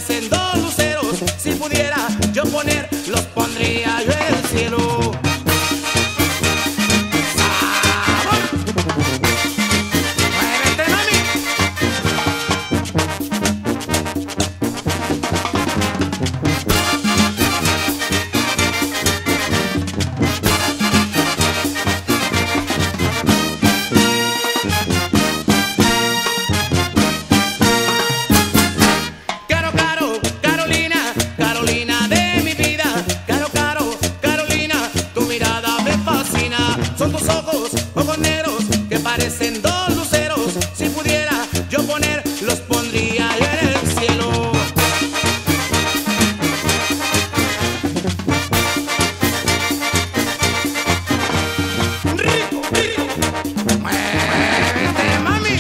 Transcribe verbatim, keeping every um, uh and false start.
parecen dos luceros. Si pudiera yo poner, los pondría yo en el cielo. Son tus ojos, ojos negros, que parecen dos luceros. Si pudiera yo poner, los pondría yo en el cielo. Rico, rico, muévete, mami.